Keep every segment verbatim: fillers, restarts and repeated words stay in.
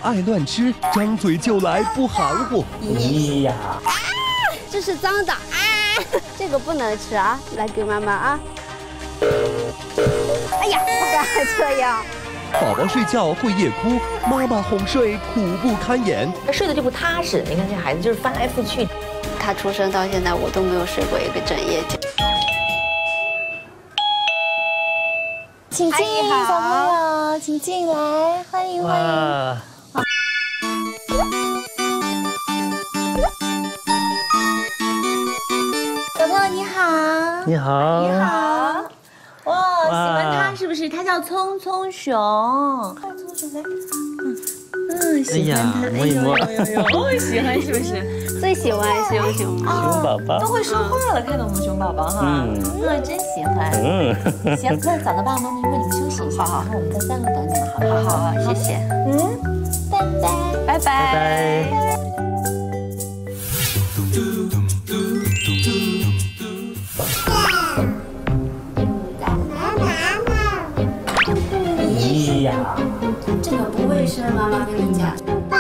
爱乱吃，张嘴就来不含糊。 咦呀！ 啊，这是脏的啊！这个不能吃啊！来给妈妈啊！哎呀，不敢这样。 宝宝睡觉会夜哭，妈妈哄睡苦不堪言。 睡得就不踏实，你看这孩子就是翻来覆去。 他出生到现在，我都没有睡过一个整夜觉。 请进，小朋友，请进来，欢迎欢迎。小朋友你好， 你好， 你好。哇，喜欢它是不是？它叫聪聪熊。聪聪熊来，嗯嗯，喜欢它。 摸一摸， 哎呦呦呦，喜欢是不是？ 最喜欢熊熊熊宝宝都会说话了，看到我们熊宝宝哈，嗯，真喜欢。 嗯， 行，那早的爸爸妈妈为你们休息一下，好，我们再三个等你们，好不好？ 好好，谢谢。 嗯，拜拜， 拜拜，拜拜。咦呀！ 这个不卫生，妈妈跟你讲。爸。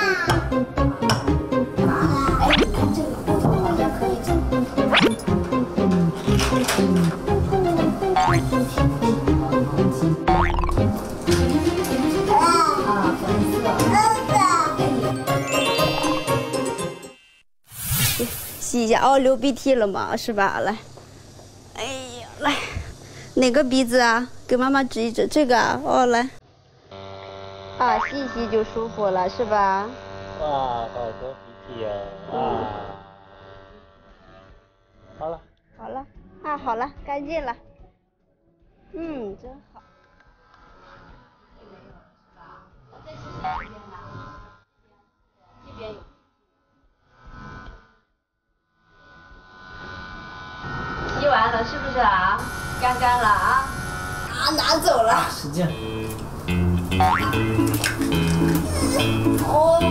哎，你看这个骨头好像可以整。啊，粉色。洗一下哦，流鼻涕了嘛，是吧？来。哎呀，来。哪个鼻子啊？给妈妈指一指，这个啊，哦，来，啊，吸一吸就舒服了，是吧？ 哇，好多鼻涕呀！啊，好了， 好了，啊，好了，干净了。嗯，真好。这边有。吸完了是不是啊？干干了啊！啊，拿走了。 使劲。 哦。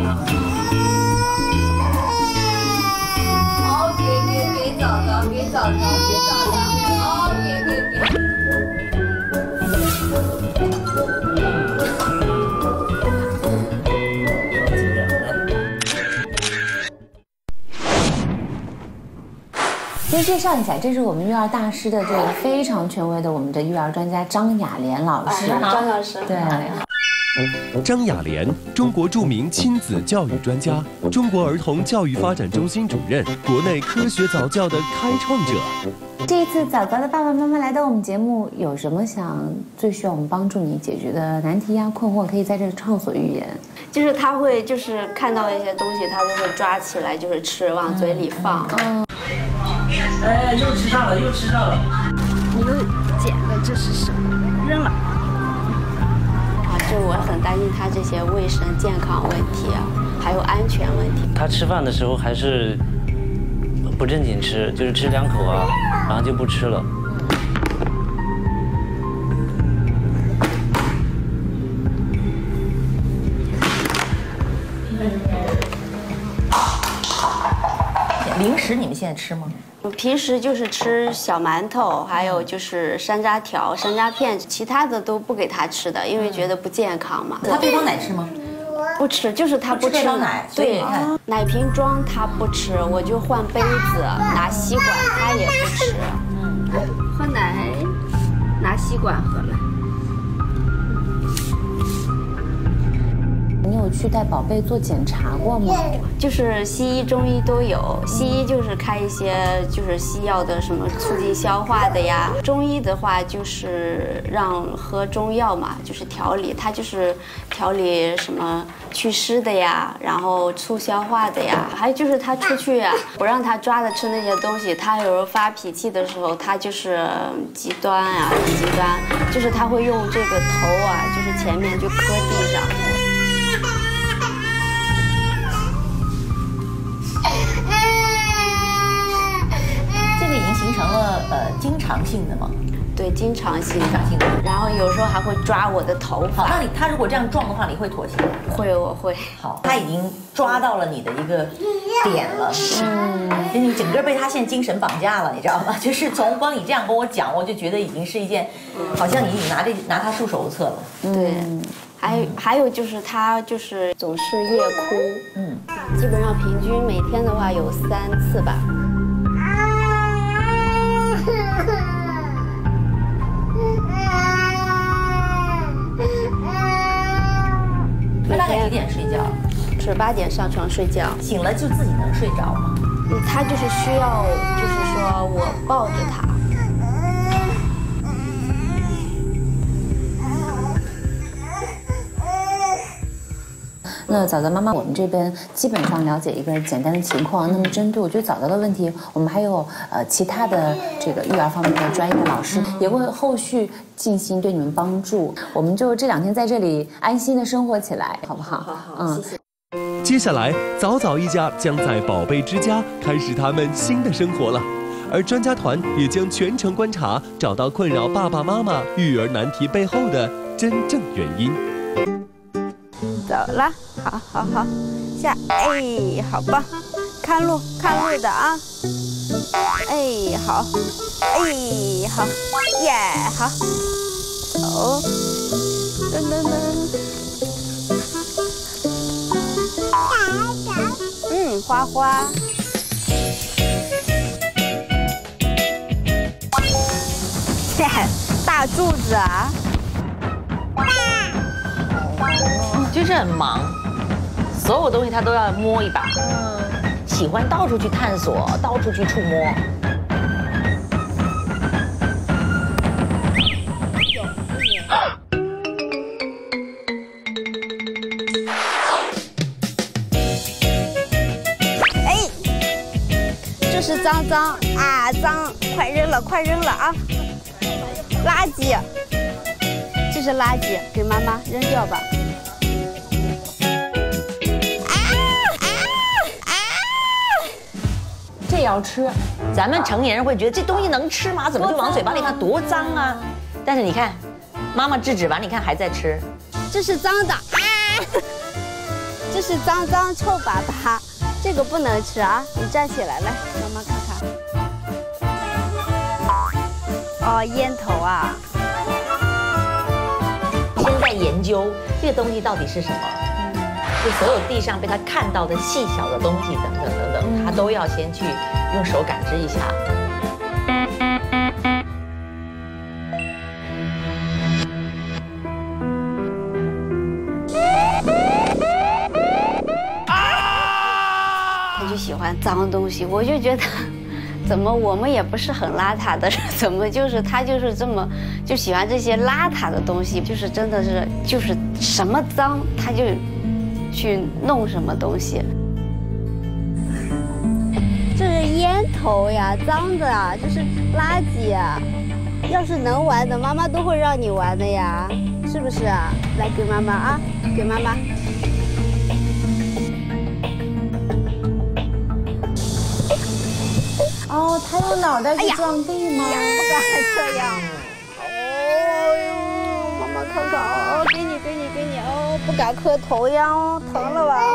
哦，给给给枣枣，给枣枣，给枣枣。哦，给给给。 先介绍一下，这是我们育儿大师的这个非常权威的我们的育儿专家张雅莲老师。 张老师， 对。 张雅莲，中国著名亲子教育专家，中国儿童教育发展中心主任，国内科学早教的开创者。 这一次早早的爸爸妈妈来到我们节目，有什么想最需要我们帮助你解决的难题呀、困惑，可以在这畅所欲言。 就是他会，就是看到一些东西，他就会抓起来，就是吃，往嘴里放。嗯。 哎，又吃到了，又吃到了。 你又捡了，这是什么？扔了。啊，就我很担心他这些卫生健康问题啊，还有安全问题。 他吃饭的时候还是不正经吃，就是吃两口啊，然后就不吃了。 零食你们现在吃吗？ 我平时就是吃小馒头，还有就是山楂条、山楂片，其他的都不给他吃的，因为觉得不健康嘛。 他配方奶吃吗？ 不吃，就是他不吃配方奶。 对，奶瓶装他不吃，我就换杯子，拿吸管他也不吃。嗯，喝奶，拿吸管喝了。 你有去带宝贝做检查过吗？ 就是西医、中医都有。西医就是开一些就是西药的，什么促进消化的呀。中医的话就是让喝中药嘛，就是调理，它就是调理什么祛湿的呀，然后促消化的呀。还有就是他出去啊，不让他抓着吃那些东西，他有时候发脾气的时候，他就是极端啊，极端，就是他会用这个头啊，就是前面就磕地上。 这个已经形成了呃经常性的吗？ 对，经常性的， 经常性的然后有时候还会抓我的头好， 发。 那你他如果这样撞的话，你会妥协吗？ 会，我会。 好，他已经抓到了你的一个点了，嗯，你整个被他现在精神绑架了，你知道吗？就是从光你这样跟我讲，我就觉得已经是一件，好像你已经拿这拿他束手无策了。 对，还有还有就是他就是总是夜哭， 嗯， 基本上平均每天的话有三次吧。 他大概几点睡觉？ 是八点上床睡觉， 醒了就自己能睡着吗？ 嗯他就是需要，就是说我抱着他。 那早早妈妈，我们这边基本上了解一个简单的情况。那么针对我觉得早早的问题，我们还有呃其他的这个育儿方面的专业的老师，也会后续进行对你们帮助。我们就这两天在这里安心的生活起来，好不好？ 好好， 嗯， 谢谢。 接下来，早早一家将在宝贝之家开始他们新的生活了，而专家团也将全程观察，找到困扰爸爸妈妈育儿难题背后的真正原因。 走了，好好好，下，哎，好棒，看路看路的啊，哎，好，哎，好，耶，好，走，噔噔噔，嗯，花花，切，大柱子啊。 就是很忙，所有东西他都要摸一把，嗯，喜欢到处去探索，到处去触摸。 哎，这是脏脏啊，脏，快扔了，快扔了啊！垃圾，这是垃圾，给妈妈扔掉吧。 这也要吃？ 咱们成年人会觉得这东西能吃吗？怎么就往嘴巴里放？多脏啊！但是你看，妈妈制止完，你看还在吃。 这是脏的啊！这是脏脏臭粑粑，这个不能吃啊！你站起来，来，妈妈看看。哦，烟头啊！ 现在研究这个东西到底是什么，就所有地上被他看到的细小的东西等等等等，他都要先去用手感知一下。 他就喜欢脏东西，我就觉得，怎么我们也不是很邋遢的人，怎么就是他就是这么就喜欢这些邋遢的东西，就是真的是就是什么脏他就去弄什么东西。 这是烟头呀，脏的啊，这是垃圾呀。要是能玩的，妈妈都会让你玩的呀，是不是啊？来，给妈妈啊，给妈妈。 哦，他用脑袋去撞地吗？ 哎呀，不敢这样。哦呦，妈妈看看哦，给你给你给你哦，不敢磕头呀，哦，疼了吧？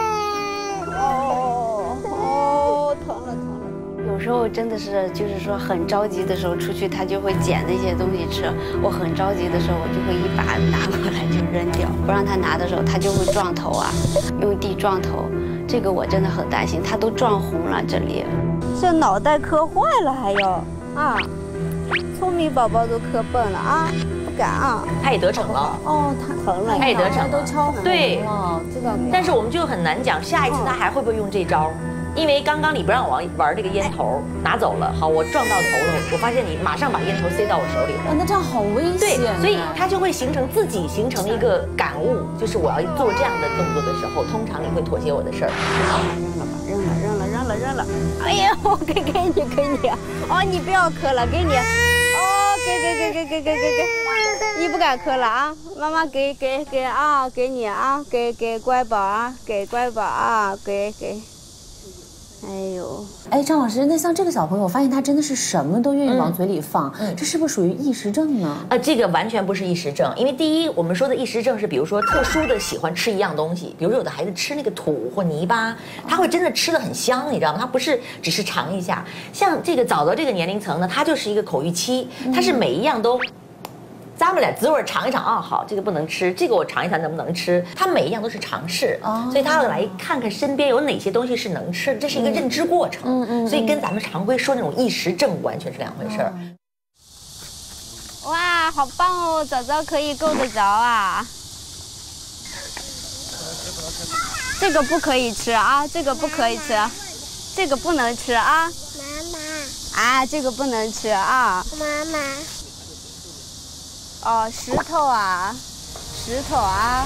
哦哦，疼了疼了。 有时候真的是就是说很着急的时候出去，他就会捡那些东西吃。我很着急的时候，我就会一把拿过来就扔掉。不让他拿的时候，他就会撞头啊，用地撞头。这个我真的很担心，他都撞红了这里。 这脑袋磕坏了还要啊？聪明宝宝都磕笨了啊！不敢啊！ 他也得逞了。 哦，他疼了， 他也得逞了， 都敲红对了，这个。 但是我们就很难讲，下一次他还会不会用这招？因为刚刚你不让我玩玩这个烟头，拿走了，好，我撞到头了，我发现你马上把烟头塞到我手里了。 哦，那这样好危对， 险。 所以他就会形成自己形成一个感悟，就是我要做这样的动作的时候，通常你会妥协我的事儿。 扔了扔了扔了扔了，哎呀，我给给你给你，哦，你不要磕了，给你，哦，给给给给给给给给，你不敢磕了啊，妈妈给给给啊，给你啊，给给乖宝啊，给乖宝啊，给给。 哎呦， 哎，张老师，那像这个小朋友，我发现他真的是什么都愿意往嘴里放，嗯、这是不是属于异食症呢？ 呃，这个完全不是异食症，因为第一，我们说的异食症是，比如说特殊的喜欢吃一样东西，比如说有的孩子吃那个土或泥巴，他会真的吃得很香，你知道吗？他不是只是尝一下。像这个早早这个年龄层呢，他就是一个口欲期，他是每一样都。咂摸点滋味尝一尝啊，好，这个不能吃，这个我尝一尝能不能吃？他每一样都是尝试，哦、所以他要来看看身边有哪些东西是能吃的，这是一个认知过程。嗯嗯，所以跟咱们常规说那种异食症完全是两回事儿。 哇，好棒哦，早早可以够得着啊！这个不可以吃啊，这个不可以吃，这个不能吃啊。妈妈。啊，这个不能吃啊。妈妈。哦，石头啊，石头啊，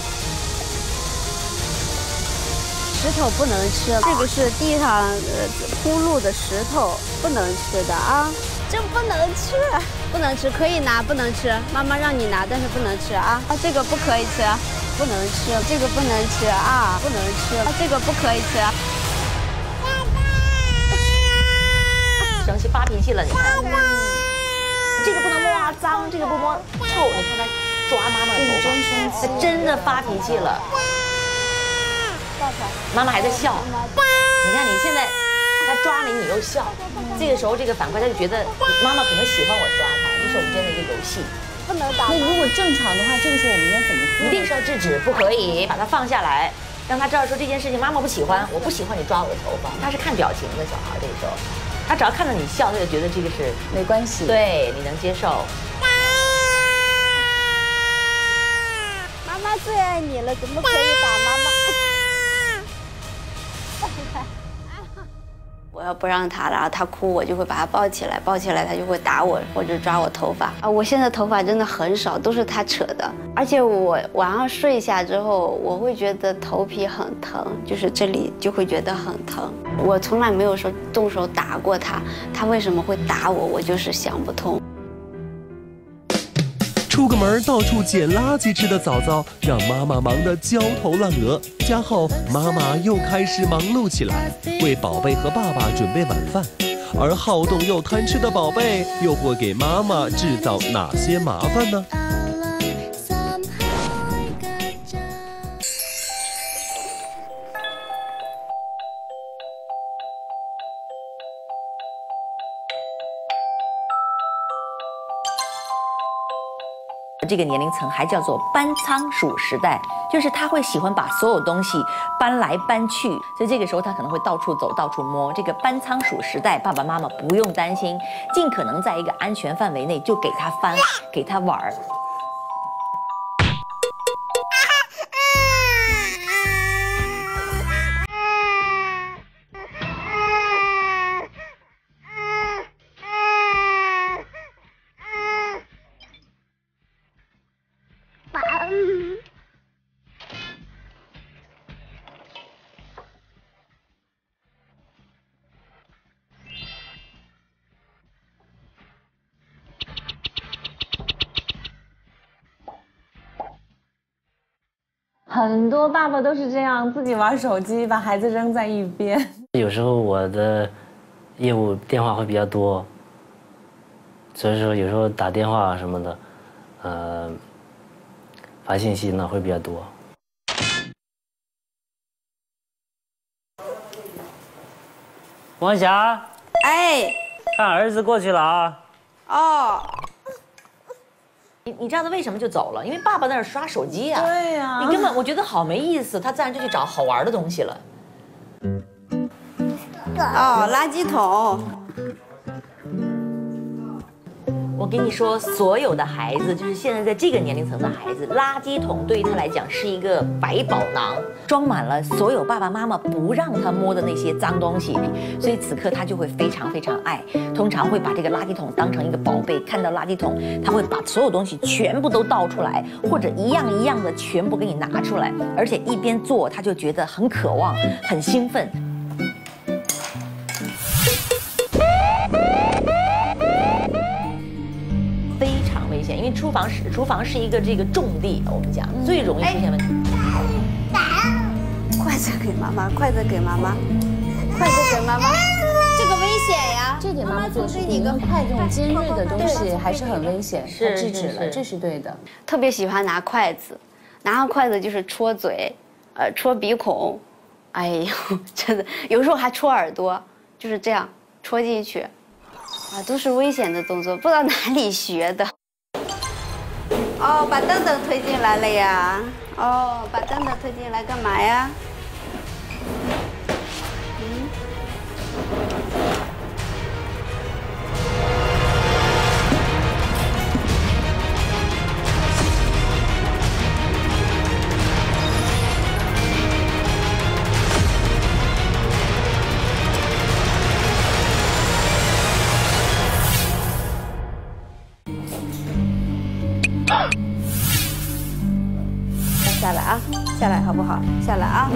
石头不能吃，这个是地上呃铺路的石头，不能吃的啊，这不能吃，不能吃，可以拿，不能吃，妈妈让你拿，但是不能吃啊，啊，这个不可以吃，不能吃，这个不能吃啊，不能吃，啊，这个不可以吃。 生气发脾气了，你看。这个不能摸啊，脏；这个不摸，臭。你看他抓妈妈的头发，他真的发脾气了。妈妈还在笑。你看你现在，他抓你，你又笑。这个时候，这个反馈他就觉得妈妈可能喜欢我抓他，这是我们之间的一个游戏。 不能打。 那如果正常的话，这个时候我们应该怎么做？ 一定是要制止，不可以把他放下来，让他知道说这件事情妈妈不喜欢，我不喜欢你抓我的头发。他是看表情的小孩，这个时候。他只要看到你笑，他就觉得这个是没关系， 对你能接受。 妈妈最爱你了，怎么可以打妈妈？ 我要不让他，然后他哭，我就会把他抱起来，抱起来他就会打我或者抓我头发啊。我现在头发真的很少，都是他扯的，而且我晚上睡下之后，我会觉得头皮很疼，就是这里就会觉得很疼。我从来没有说动手打过他，他为什么会打我，我就是想不通。 出个门到处捡垃圾吃的早早，让妈妈忙得焦头烂额。家后，妈妈又开始忙碌起来，为宝贝和爸爸准备晚饭。而好动又贪吃的宝贝，又会给妈妈制造哪些麻烦呢？ 这个年龄层还叫做搬仓鼠时代，就是他会喜欢把所有东西搬来搬去，所以这个时候他可能会到处走、到处摸。这个搬仓鼠时代，爸爸妈妈不用担心，尽可能在一个安全范围内就给他翻，给他玩儿。 很多爸爸都是这样，自己玩手机，把孩子扔在一边。 有时候我的业务电话会比较多，所以说有时候打电话什么的，呃，发信息呢会比较多。王霞， 哎， 看儿子过去了啊。 哦。 你你知道他为什么就走了？因为爸爸在那儿刷手机啊。 对呀、啊。 你根本我觉得好没意思，他自然就去找好玩的东西了。 哦，垃圾桶。 我跟你说，所有的孩子，就是现在在这个年龄层的孩子，垃圾桶对于他来讲是一个百宝囊，装满了所有爸爸妈妈不让他摸的那些脏东西，所以此刻他就会非常非常爱，通常会把这个垃圾桶当成一个宝贝，看到垃圾桶，他会把所有东西全部都倒出来，或者一样一样的全部给你拿出来，而且一边做他就觉得很渴望，很兴奋。因为厨房是厨房是一个这个重地，我们讲最容易出现问题。 筷子给妈妈，筷子给妈妈。 筷子给妈妈，这个危险呀！ 这点妈妈做的是对， 给你个因为筷这种尖锐的东西还是很危险， 是她制止了， 是这是对的。 特别喜欢拿筷子，拿上筷子就是戳嘴，呃，戳鼻孔，哎呦，真的，有时候还戳耳朵，就是这样戳进去，啊，都是危险的动作，不知道哪里学的。哦，把凳凳推进来了呀！哦，把凳凳推进来干嘛呀？嗯。下来啊，下来好不好？下来啊！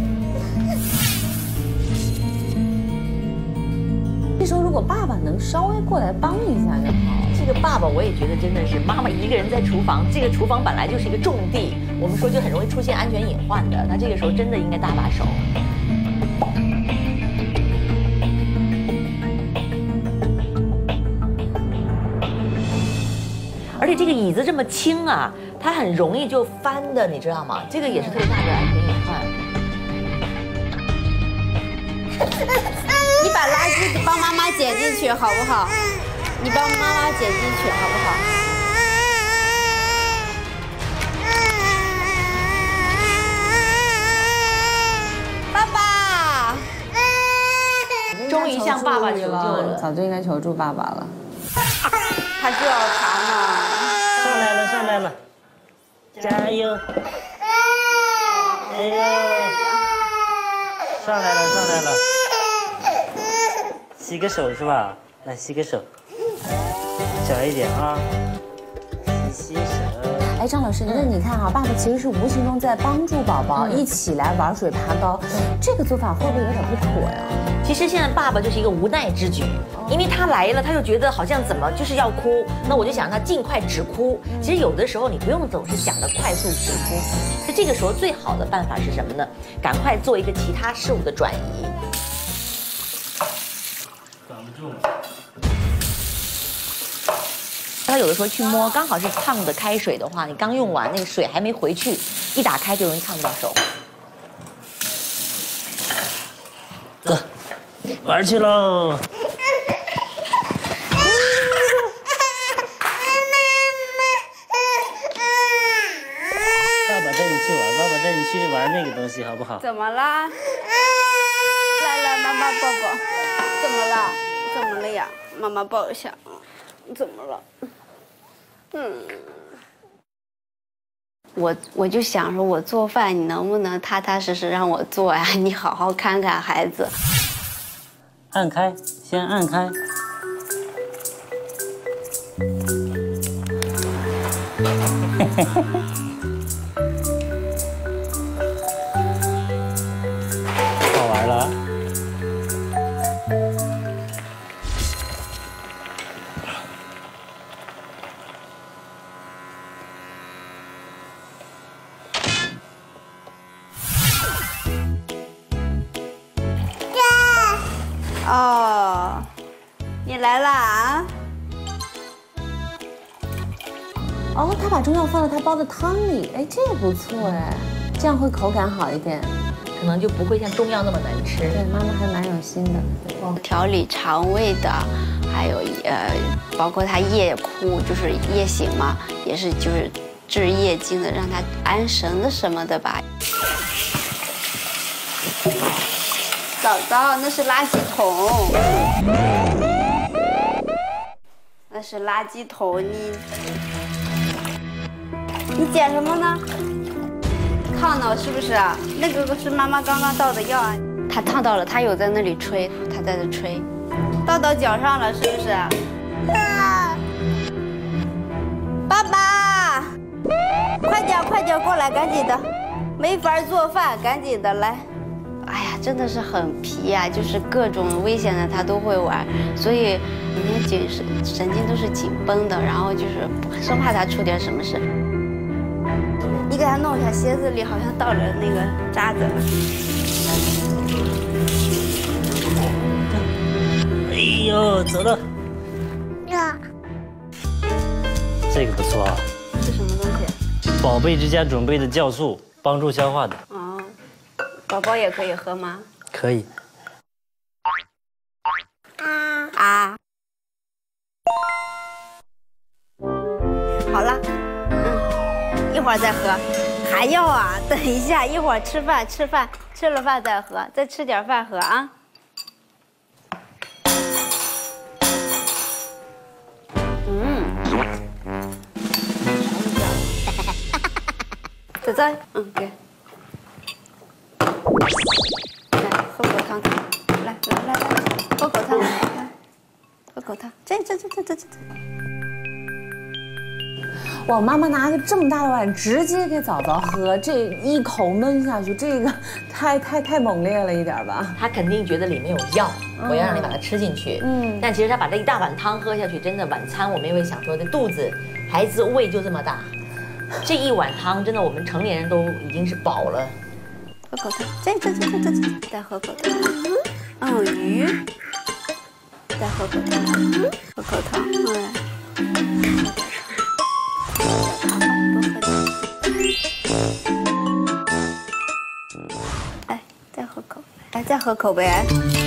这时候如果爸爸能稍微过来帮一下就好。 这个爸爸我也觉得真的是，妈妈一个人在厨房，这个厨房本来就是一个重地，我们说就很容易出现安全隐患的。那这个时候真的应该搭把手。而且这个椅子这么轻啊，它很容易就翻的，你知道吗？这个也是特别大的安全隐患。 你把垃圾帮妈妈捡进去好不好？你帮妈妈捡进去好不好？爸爸， 终于向爸爸求救了， 早就应该求助爸爸了。 他就要爬呢。 上来了，上来了，加油！哎呦，上来了，上来了。洗个手是吧？来洗个手，小一点啊，洗洗手。 哎，张老师，那你看哈，爸爸其实是无形中在帮助宝宝一起来玩水爬高，这个做法会不会有点不妥呀？ 其实现在爸爸就是一个无奈之举，因为他来了，他就觉得好像怎么就是要哭，那我就想让他尽快止哭。其实有的时候你不用总是想着快速止哭，所以这个时候最好的办法是什么呢？赶快做一个其他事物的转移。 管不住了。 他有的时候去摸，刚好是烫的开水的话，你刚用完那个水还没回去，一打开就容易烫到手。 走，玩去喽！爸爸带你去玩，爸爸带你去玩那个东西，好不好？ 怎么啦？来来，妈妈抱抱。怎么了？怎么了呀？妈妈抱一下。怎么了？嗯。我我就想说，我做饭，你能不能踏踏实实让我做呀？你好好看看孩子。 按开，先按开。好玩了。 哦，你来啦啊！ 哦，他把中药放到他煲的汤里，哎，这个不错哎，这样会口感好一点， 可能就不会像中药那么难吃。 对，妈妈还蛮有心的。 调理肠胃的，还有呃，包括他夜哭就是夜醒嘛，也是就是治夜惊的，让他安神的什么的吧。早早，那是垃圾桶，那是垃圾桶，你你捡什么呢？烫到是不是啊？那个是妈妈刚刚倒的药啊。他烫到了，他有在那里吹，他在这吹，倒到脚上了是不是？爸爸，快点快点过来，赶紧的，没法做饭，赶紧的来。哎呀，真的是很皮呀、啊，就是各种危险的他都会玩，所以每天紧神神经都是紧绷的，然后就是生怕他出点什么事。你给他弄一下，鞋子里好像倒了那个渣子了。 呦，走了。这个不错啊。 是什么东西？ 宝贝之家准备的酵素，帮助消化的。 哦，宝宝也可以喝吗？ 可以。 啊。好了，嗯，一会儿再喝。还要啊？等一下，一会儿吃饭，吃饭，吃了饭再喝，再吃点饭喝啊。嗯。仔仔，嗯，给。来，喝口汤。来来来来，喝口汤，来，喝口汤。这这这这这这。 哇，妈妈拿个这么大的碗直接给枣枣喝，这一口闷下去，这个太太太猛烈了一点吧？ 他肯定觉得里面有药，我要让你把它吃进去。嗯，但其实他把这一大碗汤喝下去，真的晚餐我们也会想说，这肚子，孩子胃就这么大，这一碗汤真的我们成年人都已经是饱了。 喝口汤，这这这这这，再喝口汤。嗯，鱼，再喝口汤，喝口汤，哎。哎，再喝口，哎，再喝口呗。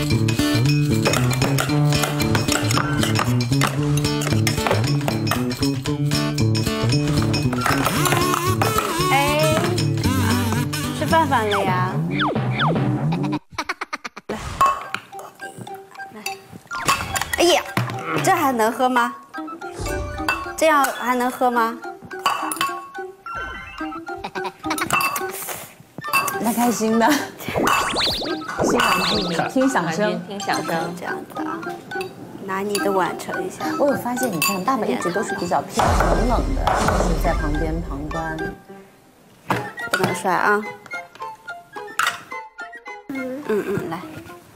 哎，吃饭饭了呀？来，来，哎呀，这还能喝吗？这样还能喝吗？ 太开心的，欣赏剧里听响声， 听响声， 这样子啊，拿你的碗盛一下。 我有发现，你看爸爸一直都是比较偏冷冷的，就是在旁边旁观， 不能摔啊。嗯嗯，来。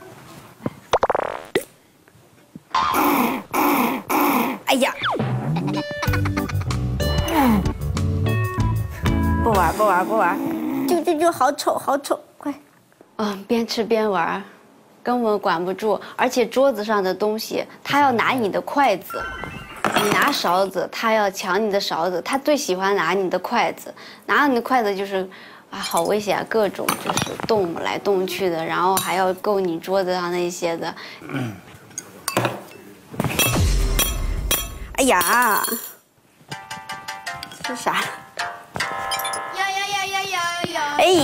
哎呀！不玩不玩不玩，就就就好丑好丑，快！嗯，边吃边玩，根本管不住。而且桌子上的东西，他要拿你的筷子，你拿勺子，他要抢你的勺子。他最喜欢拿你的筷子，拿你的筷子就是，啊，好危险，各种就是动来动去的，然后还要够你桌子上那些的。嗯。哎呀，这是啥？呀呀呀呀呀呀！哎。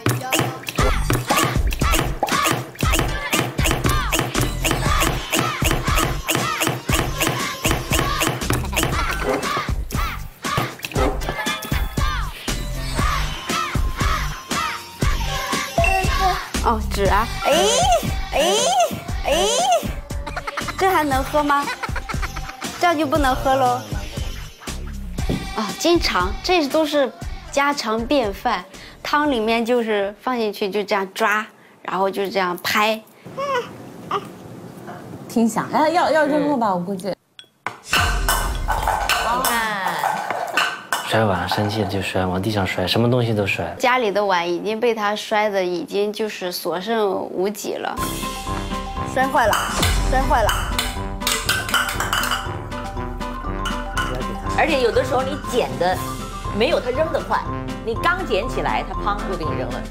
哦，纸啊！哎哎哎，这还能喝吗？这样就不能喝喽。啊，经常这都是家常便饭，汤里面就是放进去就这样抓，然后就这样拍。 听响，哎，要要扔了吧？我估计。 你看， 摔碗生气了就摔，往地上摔，什么东西都摔。 家里的碗已经被他摔的已经就是所剩无几了，摔坏了，摔坏了。 而且有的时候你捡的没有他扔得快，你刚捡起来，他砰就给你扔了。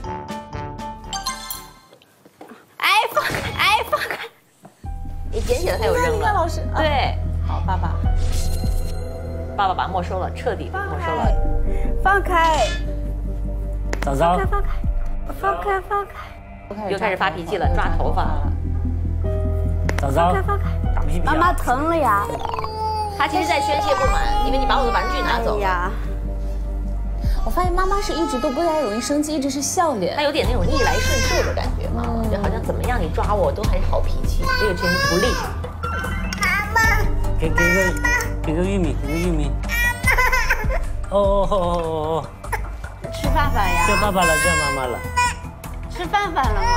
哎，放开！哎，放开！ 你捡起来他又扔了。 老师， 对， 好，爸爸， 爸爸把它没收了，彻底没收了。 放开！ 早早， 放开！放开！放开！ 又开始发脾气了，抓头发了。 早早， 放开！妈妈疼了呀！ 他其实在宣泄不满，因为你把我的玩具拿走了。 哎呀， 我发现妈妈是一直都不太容易生气，一直是笑脸。 他有点那种逆来顺受的感觉嘛，就好像怎么样你抓我都还是好脾气，这个真不利。 妈妈， 给给个给个玉米，给个玉米。哦哦哦哦哦！ 吃饭饭呀！ 叫爸爸了，叫妈妈了。 吃饭饭了吗？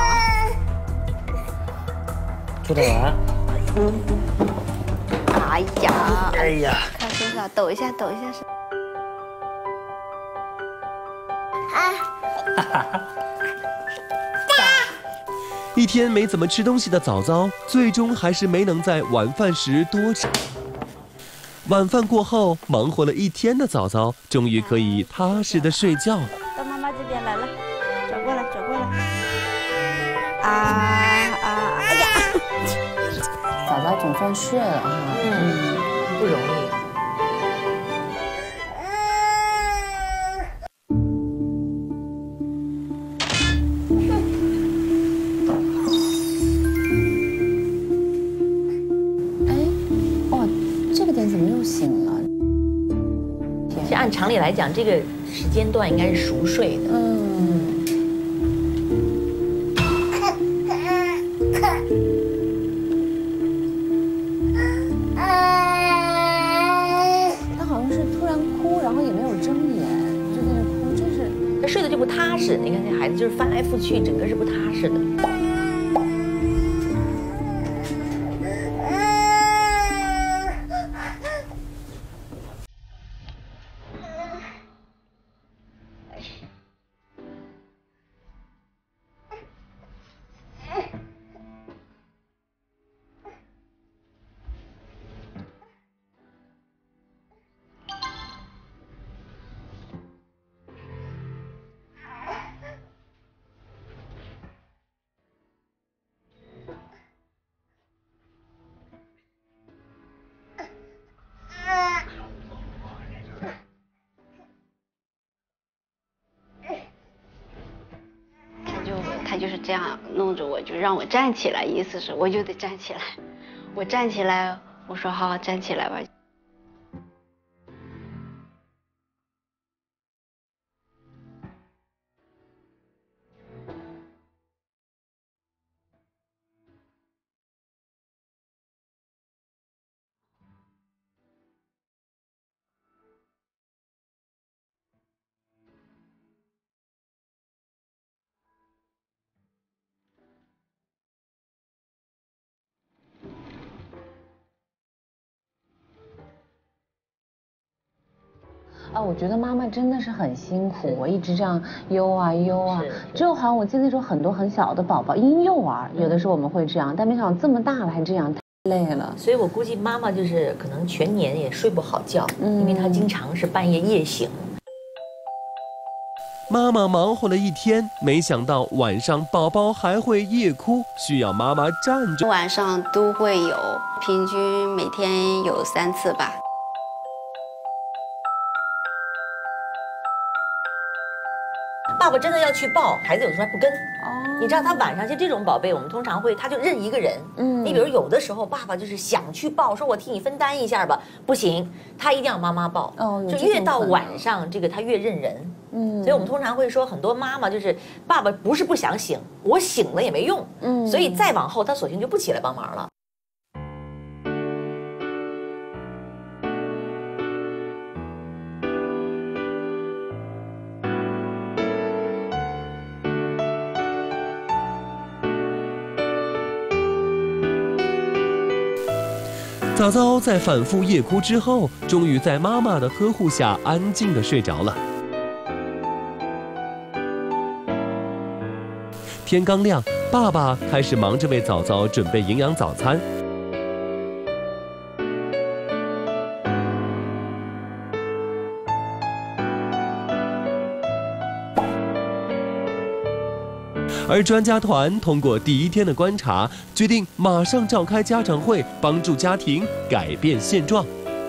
给他玩。 嗯。哎呀！ 哎呀！ 看身上抖一下，抖一下身。啊！ 一一天没怎么吃东西的早早，最终还是没能在晚饭时多吃。晚饭过后，忙活了一天的早早，终于可以踏实的睡觉了。 到妈妈这边来了，转过来，转过来。啊啊！哎呀！ 早早总算睡了哈， 嗯，不容易。其实按常理来讲，这个时间段应该是熟睡的。嗯。 他好像是突然哭，然后也没有睁眼，就在那哭，真是。 他睡得就不踏实，你看这孩子就是翻来覆去，整个是不踏实的。 他就是这样弄着我，就让我站起来，意思是我就得站起来。我站起来，我说好，站起来吧。 啊，我觉得妈妈真的是很辛苦，我一直这样悠啊悠啊，之后好像我记得那时候很多很小的宝宝，婴幼儿有的时候我们会这样，但没想到这么大了还这样，太累了。 所以我估计妈妈就是可能全年也睡不好觉，嗯、因为她经常是半夜夜醒。 妈妈忙活了一天，没想到晚上宝宝还会夜哭，需要妈妈站着。 晚上都会有，平均每天有三次吧。 爸爸真的要去抱，孩子有的时候还不跟。哦，你知道他晚上就这种宝贝，我们通常会他就认一个人。嗯，你比如有的时候爸爸就是想去抱，说我替你分担一下吧，不行，他一定要妈妈抱。哦，就越到晚上这个他越认人。嗯，所以我们通常会说很多妈妈就是爸爸不是不想醒，我醒了也没用。嗯，所以再往后他索性就不起来帮忙了。 早早在反复夜哭之后，终于在妈妈的呵护下安静地睡着了。天刚亮，爸爸开始忙着为早早准备营养早餐。而专家团通过第一天的观察，决定马上召开家长会，帮助家庭改变现状。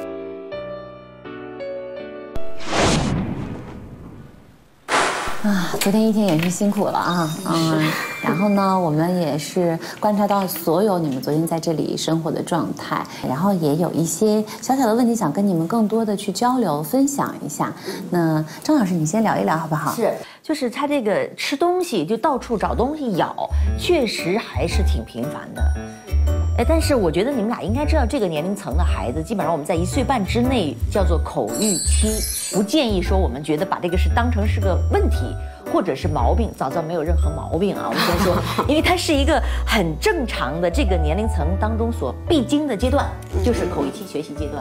啊，昨天一天也是辛苦了啊，嗯，然后呢，我们也是观察到所有你们昨天在这里生活的状态，然后也有一些小小的问题想跟你们更多的去交流分享一下。那张老师，你先聊一聊好不好？ 是，就是他这个吃东西就到处找东西咬，确实还是挺频繁的。哎，但是我觉得你们俩应该知道，这个年龄层的孩子，基本上我们在一岁半之内叫做口欲期，不建议说我们觉得把这个是当成是个问题或者是毛病。早早没有任何毛病啊，我们先说，因为它是一个很正常的这个年龄层当中所必经的阶段，就是口欲期学习阶段。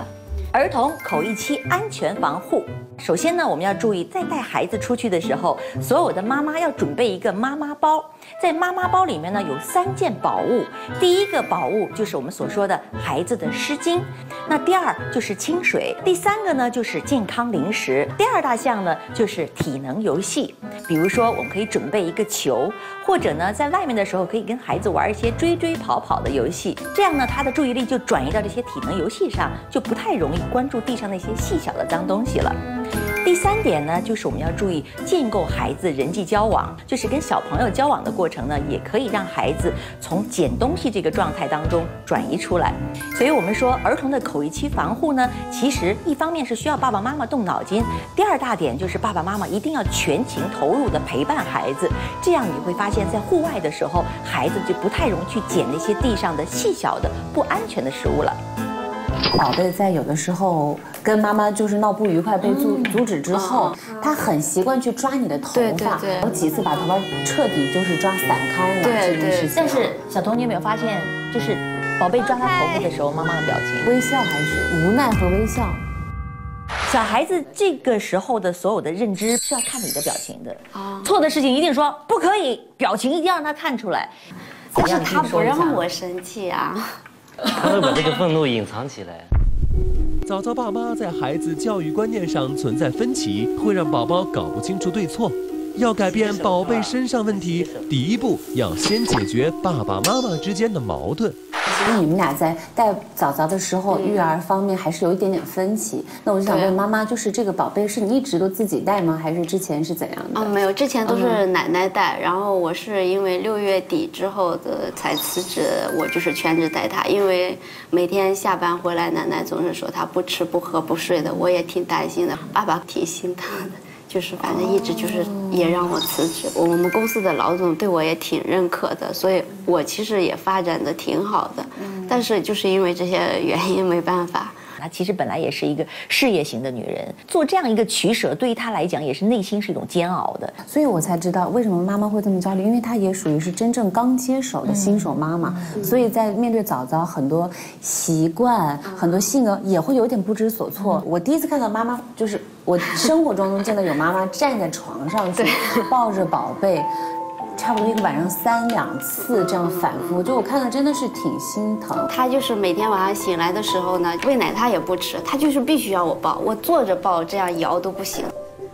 儿童口译期安全防护。首先呢，我们要注意，在带孩子出去的时候，所有的妈妈要准备一个妈妈包。在妈妈包里面呢，有三件宝物。第一个宝物就是我们所说的孩子的湿巾，那第二就是清水，第三个呢就是健康零食。第二大项呢就是体能游戏，比如说我们可以准备一个球，或者呢在外面的时候可以跟孩子玩一些追追跑跑的游戏，这样呢他的注意力就转移到这些体能游戏上，就不太容易关注地上那些细小的脏东西了。第三点呢，就是我们要注意建构孩子人际交往，就是跟小朋友交往的过程呢，也可以让孩子从捡东西这个状态当中转移出来。所以我们说，儿童的口译期防护呢，其实一方面是需要爸爸妈妈动脑筋，第二大点就是爸爸妈妈一定要全情投入的陪伴孩子，这样你会发现在户外的时候，孩子就不太容易去捡那些地上的细小的不安全的食物了。 宝贝在有的时候跟妈妈就是闹不愉快被阻阻止之后，他很习惯去抓你的头发， 对对对有几次把头发彻底就是抓散开了。 对这件事情。 但是小童，你有没有发现，就是宝贝抓他头发的时候，妈妈的表情微笑还是无奈和微笑。 小孩子这个时候的所有的认知是要看你的表情的，错的事情一定说不可以，表情一定要让他看出来。 但是他不让我生气啊。 他会把这个愤怒隐藏起来。 早早爸妈在孩子教育观念上存在分歧，会让宝宝搞不清楚对错。要改变宝贝身上问题，第一步要先解决爸爸妈妈之间的矛盾。 其实你们俩在带早早的时候，育儿方面还是有一点点分歧。那我就想问妈妈，就是这个宝贝是你一直都自己带吗？还是之前是怎样的？ 啊，没有，之前都是奶奶带，然后我是因为六月底之后的才辞职，我就是全职带他，因为每天下班回来，奶奶总是说他不吃不喝不睡的，我也挺担心的，爸爸挺心疼的。就是反正一直就是也让我辞职，我们公司的老总对我也挺认可的，所以我其实也发展的挺好的，但是就是因为这些原因没办法。 她其实本来也是一个事业型的女人，做这样一个取舍，对于她来讲也是内心是一种煎熬的。 所以我才知道为什么妈妈会这么焦虑，因为她也属于是真正刚接手的新手妈妈，嗯、所以在面对早早很多习惯、嗯、很多性格也会有点不知所措。嗯、我第一次看到妈妈，就是我生活中见到有妈妈站在床上去抱着宝贝。差不多一个晚上三两次这样反复，就我看了真的是挺心疼。 他就是每天晚上醒来的时候呢，喂奶他也不吃，他就是必须要我抱，我坐着抱这样摇都不行。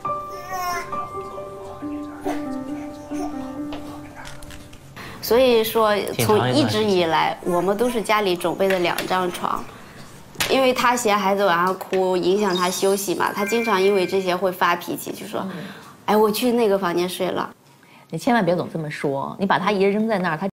所以说，从一直以来，我们都是家里准备的两张床，因为他嫌孩子晚上哭影响他休息嘛，他经常因为这些会发脾气，就说：“哎，我去那个房间睡了。” 你千万别总这么说，你把他一扔在那儿，他。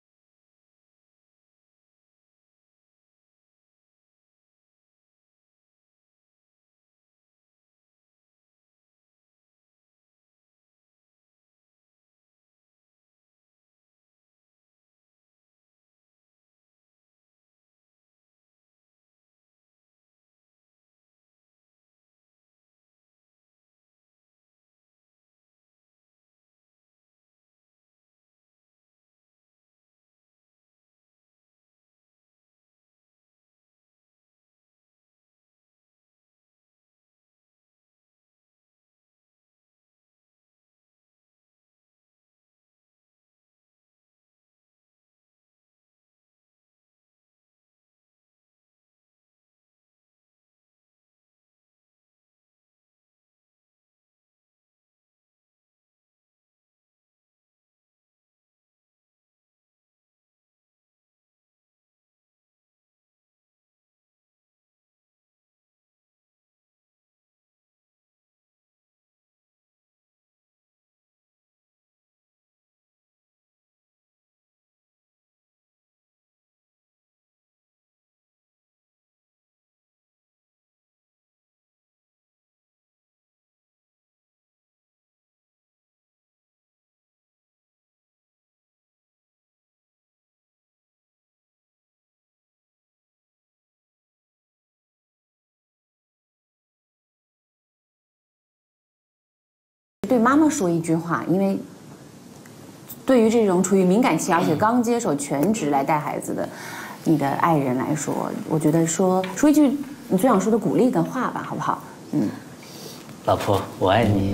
对妈妈说一句话，因为对于这种处于敏感期而且刚接手全职来带孩子的你的爱人来说，我觉得说说一句你最想说的鼓励的话吧，好不好？嗯， 老婆，我爱你。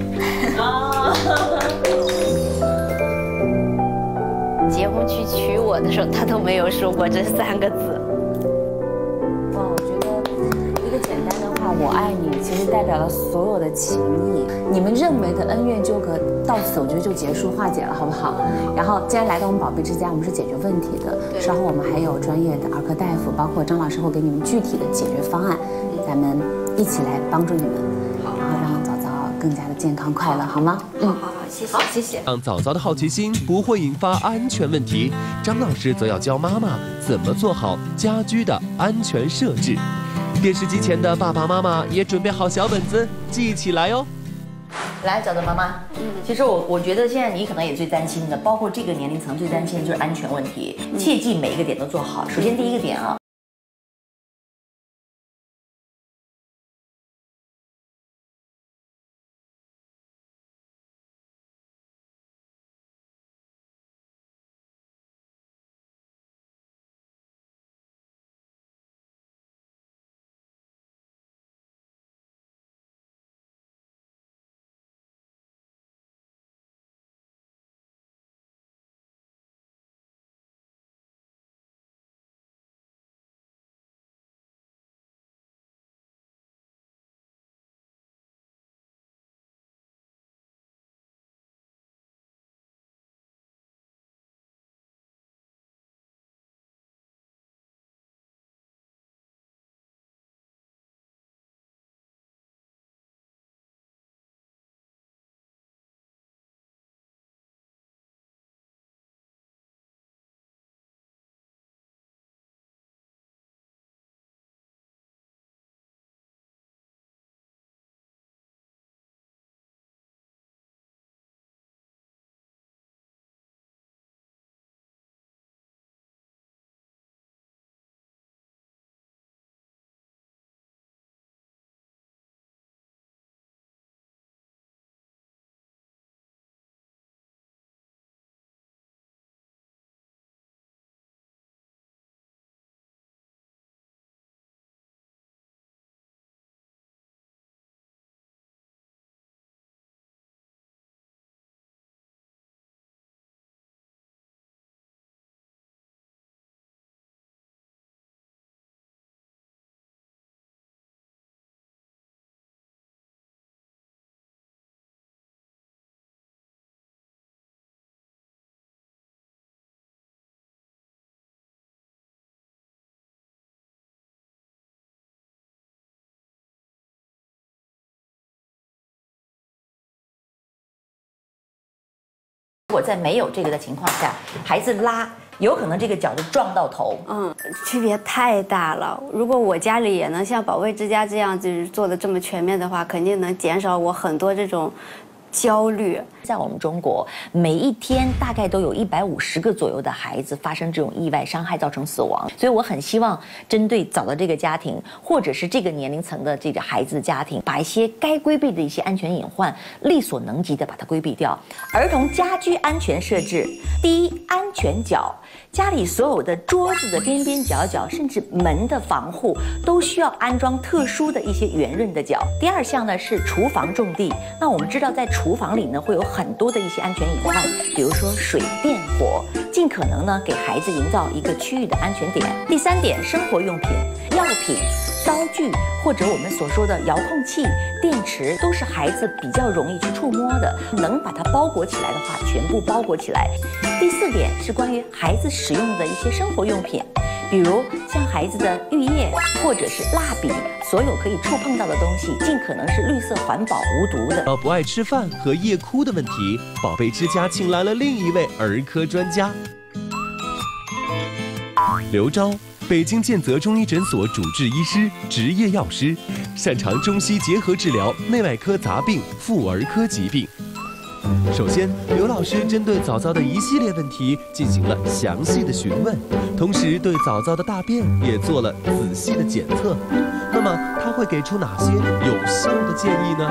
结婚去娶我的时候，他都没有说过这三个字。 哇，我觉得一个简单的话“我爱你”，其实代表了所有的情谊。你们认为的恩怨纠葛到此，我觉得就结束化解了，好不好？然后，既然来到我们宝贝之家，我们是解决问题的。稍后我们还有专业的儿科大夫，包括张老师会给你们具体的解决方案，咱们一起来帮助你们，然后让早早更加的健康快乐，好吗？ 嗯，好好，谢谢，谢谢。 让早早的好奇心不会引发安全问题，张老师则要教妈妈怎么做好家居的安全设置。电视机前的爸爸妈妈也准备好小本子，记起来哦。 来，找找妈妈。嗯，其实我我觉得现在你可能也最担心的，包括这个年龄层最担心的就是安全问题，切记每一个点都做好。首先第一个点啊。如果在没有这个的情况下，孩子拉，有可能这个脚就撞到头。 嗯，区别太大了。如果我家里也能像宝贝之家这样就是做的这么全面的话，肯定能减少我很多这种焦虑。 在我们中国，每一天大概都有一百五十个左右的孩子发生这种意外伤害，造成死亡。所以我很希望针对早的这个家庭，或者是这个年龄层的这个孩子的家庭，把一些该规避的一些安全隐患，力所能及的把它规避掉。儿童家居安全设置，第一，安全角。家里所有的桌子的边边角角，甚至门的防护，都需要安装特殊的一些圆润的角。第二项呢是厨房种地。那我们知道，在厨房里呢会有很多的一些安全隐患，比如说水电火，尽可能呢给孩子营造一个区域的安全点。第三点，生活用品、药品、刀具或者我们所说的遥控器、电池，都是孩子比较容易去触摸的，能把它包裹起来的话，全部包裹起来。第四点是关于孩子使用的一些生活用品，比如像孩子的浴液或者是蜡笔，所有可以触碰到的东西，尽可能是绿色、环保、无毒的。 不爱吃饭和夜哭的问题，宝贝之家请来了另一位儿科专家刘钊，北京建泽中医诊所主治医师、执业药师，擅长中西结合治疗内外科杂病、妇儿科疾病。首先，刘老师针对早早的一系列问题进行了详细的询问，同时对早早的大便也做了仔细的检测。那么，他会给出哪些有效的建议呢？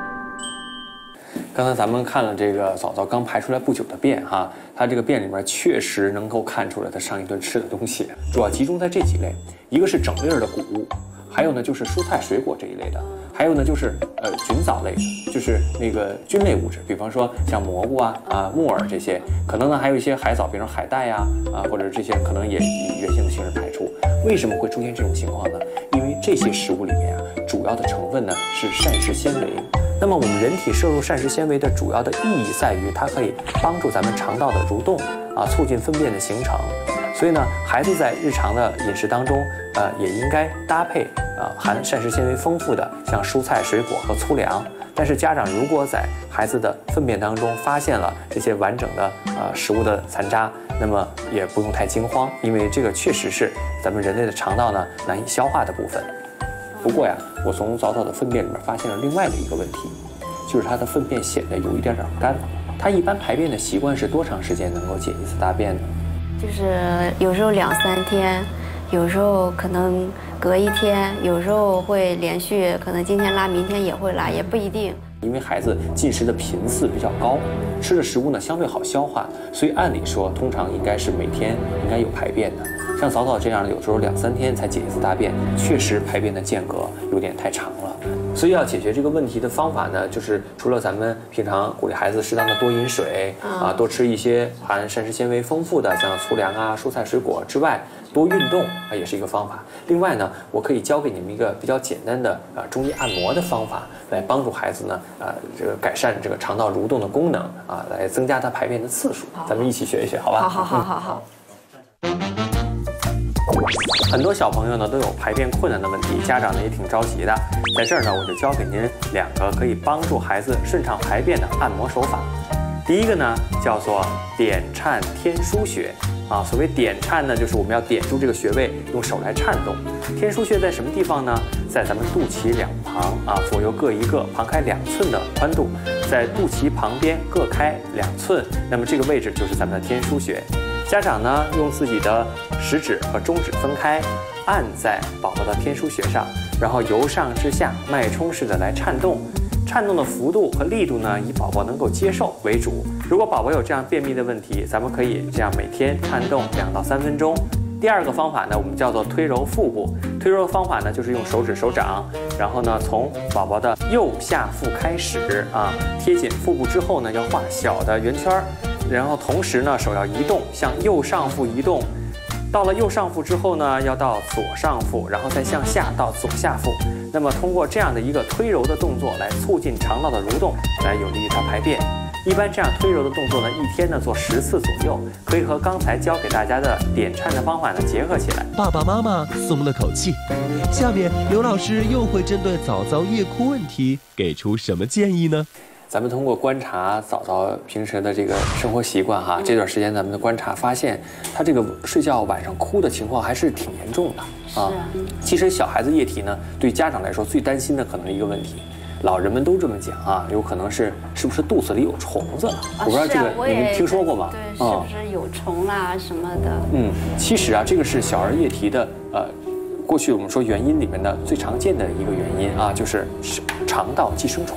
刚才咱们看了这个早早刚排出来不久的便哈，它这个便里面确实能够看出来他上一顿吃的东西，主要集中在这几类，一个是整粒儿的谷物。 还有呢就是蔬菜水果这一类的，还有呢就是呃菌藻类的，就是那个菌类物质，比方说像蘑菇啊啊木耳这些，可能呢还有一些海藻，比如说海带呀啊或者这些可能也以原先的形式排出。为什么会出现这种情况呢？因为这些食物里面啊，主要的成分呢是膳食纤维。那么我们人体摄入膳食纤维的主要的意义在于，它可以帮助咱们肠道的蠕动啊，促进粪便的形成。所以呢，孩子在日常的饮食当中，呃，也应该搭配啊含膳食纤维丰富的，像蔬菜、水果和粗粮。但是家长如果在孩子的粪便当中发现了这些完整的呃食物的残渣，那么也不用太惊慌，因为这个确实是咱们人类的肠道呢难以消化的部分。不过呀，我从早早的粪便里面发现了另外的一个问题，就是他的粪便显得有一点点干。他一般排便的习惯是多长时间能够解一次大便呢？ 就是有时候两三天，有时候可能隔一天，有时候会连续，可能今天拉，明天也会拉，也不一定。 因为孩子进食的频次比较高，吃的食物呢相对好消化，所以按理说通常应该是每天应该有排便的。像早早这样的，有时候两三天才解一次大便，确实排便的间隔有点太长了。所以要解决这个问题的方法呢，就是除了咱们平常鼓励孩子适当的多饮水啊，多吃一些含膳食纤维丰富的，像粗粮啊、蔬菜水果之外，多运动啊也是一个方法。另外呢，我可以教给你们一个比较简单的啊中医按摩的方法，来帮助孩子呢啊这个改善这个肠道蠕动的功能啊，来增加他排便的次数。咱们一起学一学，好吧？ 好好好好好。 很多小朋友呢都有排便困难的问题，家长呢也挺着急的。在这儿呢，我就教给您两个可以帮助孩子顺畅排便的按摩手法。第一个呢叫做点颤天枢穴啊，所谓点颤呢，就是我们要点住这个穴位，用手来颤动。天枢穴在什么地方呢？在咱们肚脐两旁啊，左右各一个，旁开两寸的宽度，在肚脐旁边各开两寸，那么这个位置就是咱们的天枢穴。家长呢，用自己的食指和中指分开，按在宝宝的天枢穴上，然后由上至下脉冲式的来颤动。颤动的幅度和力度呢，以宝宝能够接受为主。如果宝宝有这样便秘的问题，咱们可以这样每天颤动两到三分钟。第二个方法呢，我们叫做推揉腹部。推揉的方法呢，就是用手指、手掌，然后呢，从宝宝的右下腹开始啊，贴紧腹部之后呢，要画小的圆圈，然后同时呢，手要移动，向右上腹移动。到了右上腹之后呢，要到左上腹，然后再向下到左下腹。那么通过这样的一个推揉的动作，来促进肠道的蠕动，来有利于它排便。一般这样推揉的动作呢，一天呢做十次左右，可以和刚才教给大家的点颤的方法呢结合起来。 爸爸妈妈松了口气。下面刘老师又会针对早早夜哭问题给出什么建议呢？ 咱们通过观察早早平时的这个生活习惯哈，这段时间咱们的观察发现，他这个睡觉晚上哭的情况还是挺严重的啊。其实小孩子夜啼呢，对家长来说最担心的可能一个问题，老人们都这么讲啊，有可能是是不是肚子里有虫子了？我不知道这个你们听说过吗？ 对，是不是有虫啦什么的？ 嗯，其实啊，这个是小儿夜啼的呃，过去我们说原因里面的最常见的一个原因啊，就是肠道寄生虫。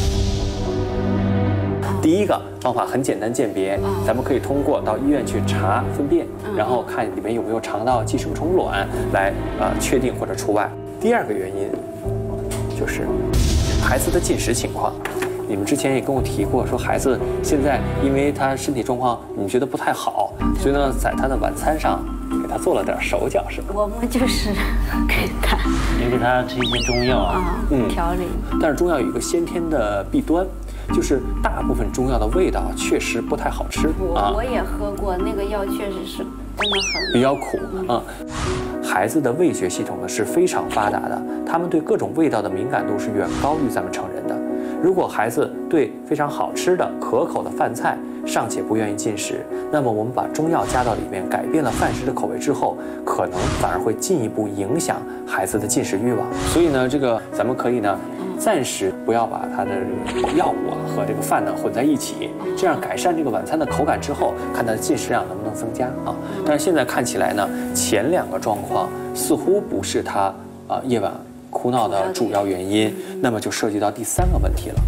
第一个方法很简单鉴别，咱们可以通过到医院去查粪便，然后看里面有没有肠道寄生虫卵，来呃确定或者除外。第二个原因就是孩子的进食情况。你们之前也跟我提过，说孩子现在因为他身体状况你们觉得不太好，所以呢在他的晚餐上给他做了点手脚，是吧？ 我们就是给他， 也给他吃一些中药啊，嗯，调理。 但是中药有一个先天的弊端，就是大部分中药的味道确实不太好吃啊。 我我也喝过那个药，确实是真的很比较苦啊。孩子的味觉系统呢是非常发达的，他们对各种味道的敏感度是远高于咱们成人的。如果孩子对非常好吃的、可口的饭菜尚且不愿意进食，那么我们把中药加到里面，改变了饭食的口味之后，可能反而会进一步影响孩子的进食欲望。所以呢，这个咱们可以呢，暂时不要把他的药物啊和这个饭呢混在一起，这样改善这个晚餐的口感之后，看他的进食量能不能增加啊。但是现在看起来呢，前两个状况似乎不是他啊夜晚哭闹的主要原因，那么就涉及到第三个问题了，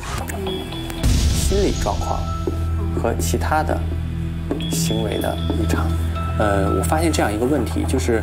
心理状况和其他的行为的异常。呃，我发现这样一个问题，就是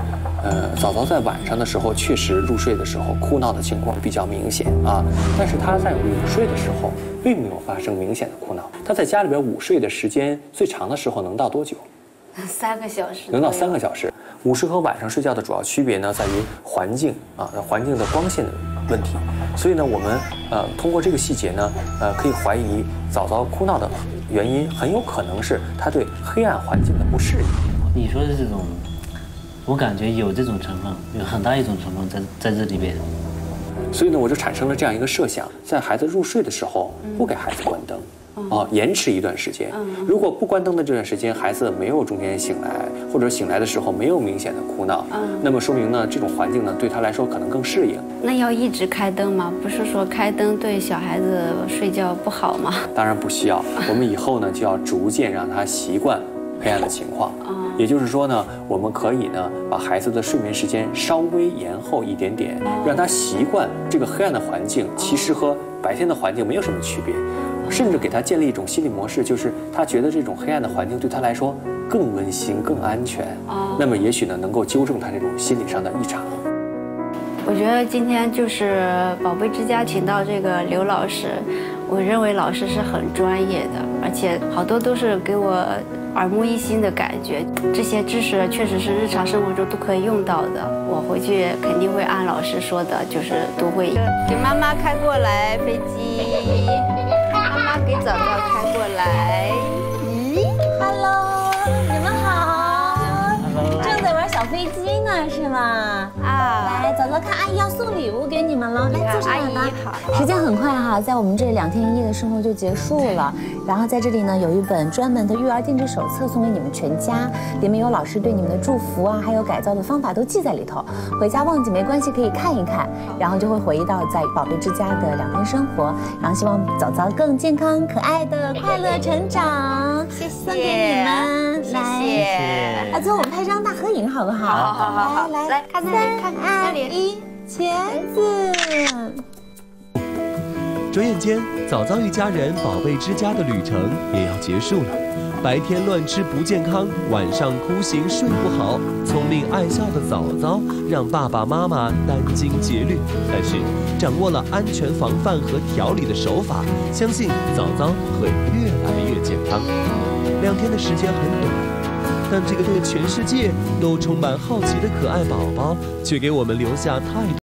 呃，早早在晚上的时候确实入睡的时候哭闹的情况比较明显啊，但是他在午睡的时候并没有发生明显的哭闹。他在家里边午睡的时间最长的时候能到多久？ 三个小时。 能到三个小时。午睡和晚上睡觉的主要区别呢，在于环境啊，环境的光线的问题。所以呢，我们呃通过这个细节呢，呃可以怀疑早早哭闹的原因很有可能是他对黑暗环境的不适应。 你说的这种，我感觉有这种成分，有很大一种成分在在这里边。 所以呢，我就产生了这样一个设想，在孩子入睡的时候，不给孩子关灯。啊，延迟一段时间。如果不关灯的这段时间，孩子没有中间醒来，或者醒来的时候没有明显的哭闹，那么说明呢，这种环境呢对他来说可能更适应。 那要一直开灯吗？不是说开灯对小孩子睡觉不好吗？ 当然不需要，我们以后呢就要逐渐让他习惯黑暗的情况。也就是说呢，我们可以呢把孩子的睡眠时间稍微延后一点点，让他习惯这个黑暗的环境，其实和白天的环境没有什么区别。甚至给他建立一种心理模式，就是他觉得这种黑暗的环境对他来说更温馨、更安全。哦，那么也许呢，能够纠正他这种心理上的异常。 我觉得今天就是宝贝之家请到这个刘老师，我认为老师是很专业的，而且好多都是给我耳目一新的感觉。这些知识确实是日常生活中都可以用到的，我回去肯定会按老师说的，就是都会。给妈妈开过来，飞机。妈妈给早早开过来。 咦 ，Hello， 你们好。Hello。正在玩小飞机呢，是吗？啊。来，早早看，阿姨要送礼物给你们了，来坐上来吧。阿姨好。时间很快哈，在我们这两天一夜的生活就结束了。然后在这里呢，有一本专门的育儿定制手册送给你们全家，里面有老师对你们的祝福啊，还有改造的方法都记在里头。回家忘记没关系，可以看一看，然后就会回忆到在宝贝之家的两天生活。然后希望早早更健康、可爱的快乐成长。 谢谢， 送给你们， 谢谢。 啊，最后我们拍张大合影好不好？ 好好好好， 来来看那里，看那里， 一茄子。 转眼间，早早一家人宝贝之家的旅程也要结束了。白天乱吃不健康，晚上哭醒睡不好，聪明爱笑的早早让爸爸妈妈殚精竭虑。但是掌握了安全防范和调理的手法，相信早早会越来越健康。两天的时间很短，但这个对全世界都充满好奇的可爱宝宝，却给我们留下太多。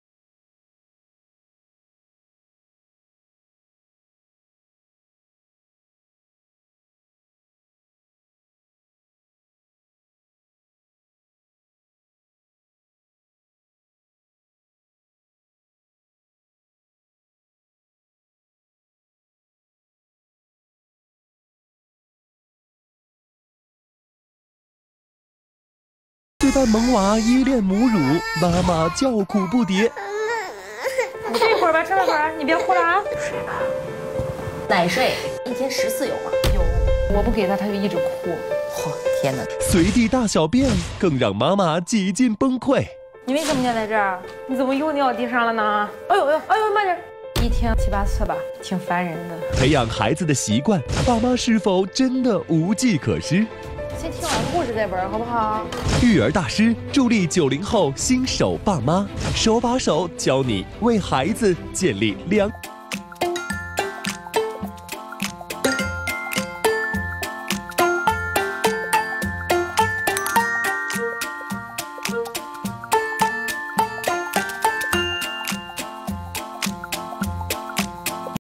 对待萌娃依恋母乳，妈妈叫苦不迭。 你睡一会儿吧，吃了会儿，你别哭了啊。 奶睡一天十次有吗？ 有，我不给他，他就一直哭。 嚯、哦，天哪！ 随地大小便更让妈妈几近崩溃。 你为什么尿在这儿？你怎么又尿地上了呢？哎呦哎呦哎呦，慢点！一天七八次吧，挺烦人的。 培养孩子的习惯，爸妈是否真的无计可施？ 先听完故事再玩，好不好？ 育儿大师助力九零后新手爸妈，手把手教你为孩子建立良。